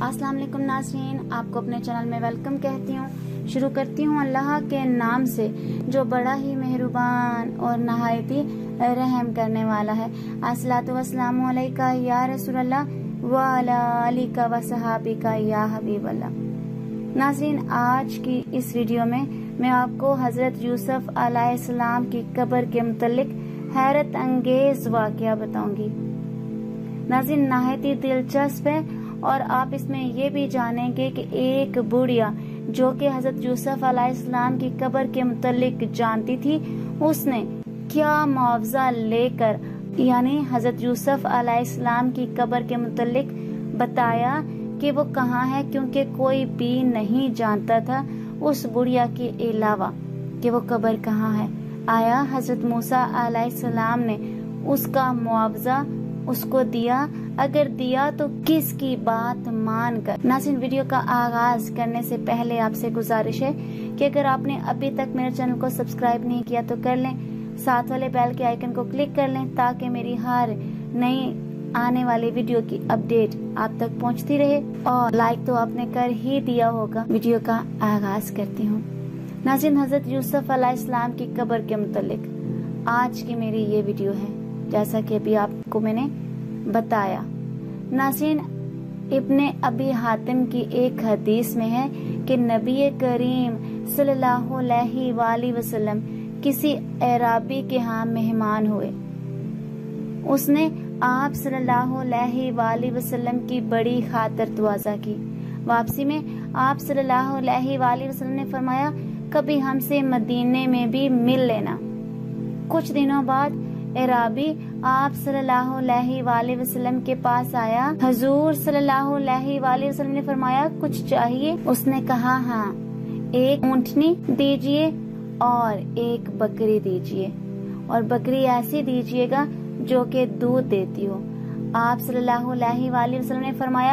अस्सलाम वालेकुम नाज़रीन, आपको अपने चैनल में वेलकम कहती हूँ। शुरू करती हूँ अल्लाह के नाम से जो बड़ा ही मेहरबान और नहायती रहम करने वाला है। अस्सलातु वस्सलामु अलैका या रसूलल्लाह व अला आलिका व सहाबिका या हबीबल्लाह। नाज़रीन, आज की इस वीडियो में मैं आपको हजरत यूसुफ अलैहिस्सलाम की कब्र के मुतल्लिक हैरत अंगेज वाक़या बताऊंगी। नाज़रीन, नहायती दिलचस्प है और आप इसमें ये भी जानेंगे कि एक बुढ़िया जो कि हजरत यूसुफ अलैहिस्सलाम की कब्र के मुतल्लिक जानती थी, उसने क्या मुआवजा लेकर यानी हजरत यूसुफ अलैहिस्सलाम की कब्र के मुतल्लिक बताया कि वो कहाँ है, क्योंकि कोई भी नहीं जानता था उस बुढ़िया के अलावा कि वो कब्र कहाँ है। आया हजरत मूसा अलैहिस्सलाम ने उसका मुआवजा उसको दिया, अगर दिया तो किसकी बात मानकर। नाज़रीन, वीडियो का आगाज करने से पहले आपसे गुजारिश है कि अगर आपने अभी तक मेरे चैनल को सब्सक्राइब नहीं किया तो कर लें, साथ वाले बेल के आइकन को क्लिक कर लें ताकि मेरी हर नई आने वाली वीडियो की अपडेट आप तक पहुंचती रहे। और लाइक तो आपने कर ही दिया होगा। वीडियो का आगाज करती हूँ। नाज़रीन, हजरत यूसुफ अलैहिस्सलाम की कब्र के मुतल्लिक आज की मेरी ये वीडियो है, जैसा कि अभी आपको मैंने बताया। नाज़रीन, इब्ने अबी हातिम की एक हदीस में है कि नबी करीम सल्लल्लाहु अलैहि वसल्लम किसी अराबी के यहाँ मेहमान हुए। उसने आप सल्लल्लाहु अलैहि वसल्लम की बड़ी खातिर तवाज़ा की। वापसी में आप सल्लल्लाहु अलैहि वसल्लम ने फरमाया, कभी हमसे मदीने में भी मिल लेना। कुछ दिनों बाद अराबी आप सल्लल्लाहु अलैहि वसल्लम के पास आया। हुजूर सल्लल्लाहु अलैहि वसल्लम ने फरमाया, कुछ चाहिए? उसने कहा, हाँ, एक ऊँटनी दीजिए और एक बकरी दीजिए, और बकरी ऐसी दीजिएगा जो कि दूध देती हो। आप सल्लल्लाहु अलैहि वसल्लम ने फरमाया,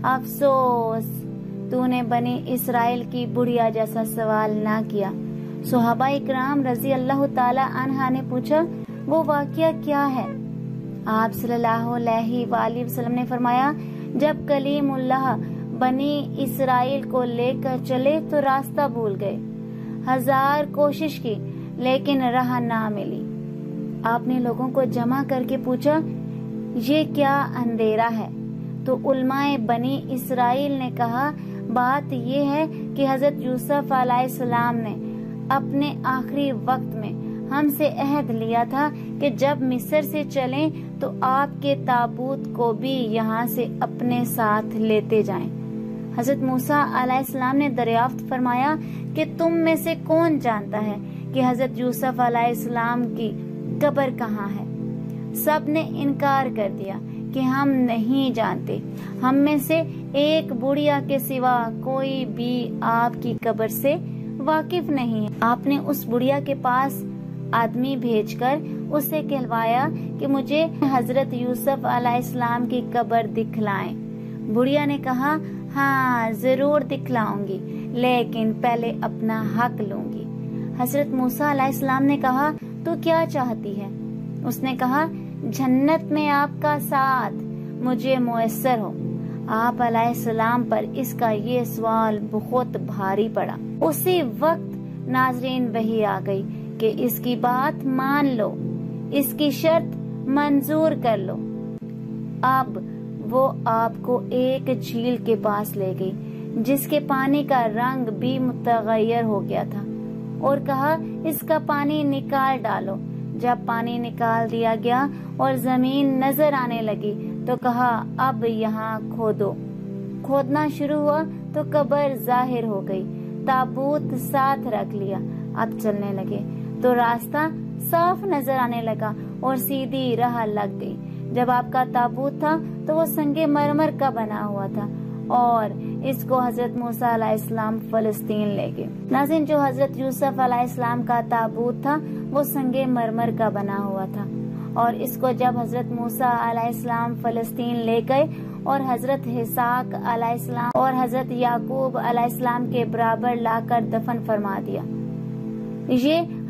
अफसोस तूने बनी इसराइल की बुढ़िया जैसा सवाल ना किया। सहाबा इकराम रजी अल्लाह ताला अन्हा ने पूछा, वो वाकया क्या है? आप सल्लल्लाहु अलैहि वसल्लम ने फरमाया, जब कलीमुल्लाह बनी इसराइल को लेकर चले तो रास्ता भूल गए। 1000 कोशिश की लेकिन राह ना मिली। आपने लोगों को जमा करके पूछा, ये क्या अंधेरा है? तो उलमाए बनी इसराइल ने कहा, बात ये है कि हजरत यूसुफ अलैहिस्सलाम ने अपने आखिरी वक्त में हमसे अहद लिया था कि जब मिस्र से चलें तो आपके ताबूत को भी यहाँ से अपने साथ लेते जाएं। हजरत मूसा अलैहिस्सलाम ने दरियाफ्त फरमाया कि तुम में से कौन जानता है कि हजरत यूसुफ अलैहिस्सलाम की कब्र कहाँ है? सब ने इनकार कर दिया कि हम नहीं जानते। हम में से एक बुढ़िया के सिवा कोई भी आपकी कब्र से वाकिफ नहीं है। आपने उस बुढ़िया के पास आदमी भेजकर उसे कहलवाया कि मुझे हजरत यूसुफ अलैहिस्सलाम की कब्र दिखलाएं। बुढ़िया ने कहा, हाँ जरूर दिखलाऊंगी, लेकिन पहले अपना हक लूंगी। हजरत मूसा अलैहिस्सलाम ने कहा, तू क्या चाहती है? उसने कहा, जन्नत में आपका साथ मुझे मुयस्सर हो। आप अलैहिस्सलाम पर इसका ये सवाल बहुत भारी पड़ा। उसी वक्त नाज़रीन वही आ गई कि इसकी बात मान लो, इसकी शर्त मंजूर कर लो। अब वो आपको एक झील के पास ले गई जिसके पानी का रंग भी मुतगय्यर हो गया था, और कहा, इसका पानी निकाल डालो। जब पानी निकाल दिया गया और जमीन नजर आने लगी तो कहा, अब यहाँ खोदो। खोदना शुरू हुआ तो कब्र जाहिर हो गई। ताबूत साथ रख लिया। अब चलने लगे तो रास्ता साफ नजर आने लगा और सीधी राह लग गई। जब आपका ताबूत था तो वो संगे मरमर का बना हुआ था और इसको हजरत मूसा अलैहिस्सलाम फलस्तीन ले गए। नाज़रीन, जो हजरत यूसुफ अलैहिस्सलाम का ताबूत था वो संगे मरमर का बना हुआ था, और इसको जब हजरत मूसा अलैहिस्सलाम फलस्तीन ले गए और हजरत इसहाक अलैहिस्सलाम और हजरत याकूब अलैहिस्सलाम के बराबर लाकर दफन फरमा दिया। ये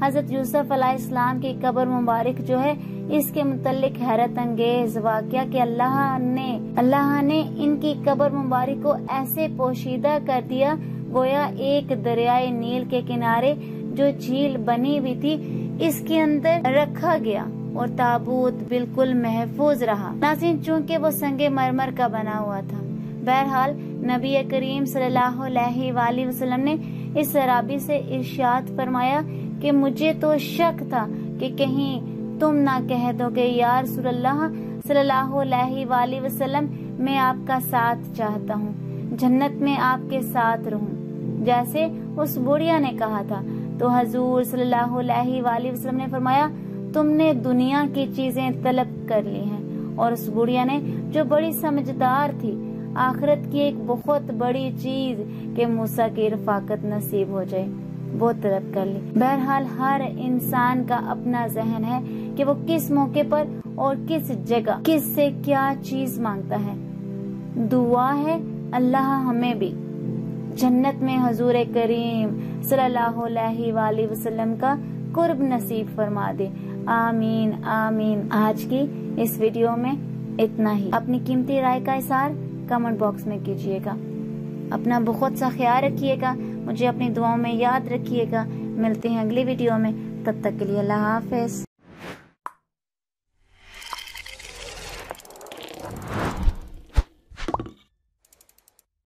حضرت یوسف علیہ السلام کی قبر مبارک جو ہے اس کے متعلق حیرت انگیز واقعہ کہ اللہ نے ان کی قبر مبارک کو ایسے پوشیدہ کر دیا گویا ایک دریائے نیل کے کنارے جو جھیل بنی ہوئی تھی اس کے اندر رکھا گیا اور تابوت بالکل محفوظ رہا۔ ناظرین چونکہ وہ سنگ مرمر کا بنا ہوا تھا، بہرحال نبی کریم صلی اللہ علیہ وآلہ وسلم نے اس صحابی سے ارشاد فرمایا کہ مجھے تو شک تھا کہ کہیں تم نہ کہہ دو کہ یا رسول اللہ صلی اللہ علیہ وآلہ وسلم میں آپ کا ساتھ چاہتا ہوں، جنت میں آپ کے ساتھ رہوں جیسے اس بڑھیا نے کہا تھا۔ تو حضور صلی اللہ علیہ وآلہ وسلم نے فرمایا تم نے دنیا کی چیزیں طلب کر لی ہیں، اور اس بڑھیا نے جو بڑی سمجھدار تھی آخرت کی ایک بہت بڑی چیز کہ موسیٰ کی رفاقت نصیب ہو جائے وہ طلب کر لی۔ بہرحال ہر انسان کا اپنا ذہن ہے کہ وہ کس موقع پر اور کس جگہ کس سے کیا چیز مانگتا ہے۔ دعا ہے اللہ ہمیں بھی جنت میں حضور کریم صلی اللہ علیہ وآلہ وسلم کا قرب نصیب فرما دے، آمین آمین۔ آج کی اس ویڈیو میں اتنا ہی۔ اپنی قیمتی رائے کا اظہار کمنٹ باکس میں کیجیے گا۔ اپنا بہت سا خیال رکھیے گا، مجھے اپنی دعاؤں میں یاد رکھیے گا۔ ملتے ہیں اگلی ویڈیو میں، تب تک کے لیے اللہ حافظ۔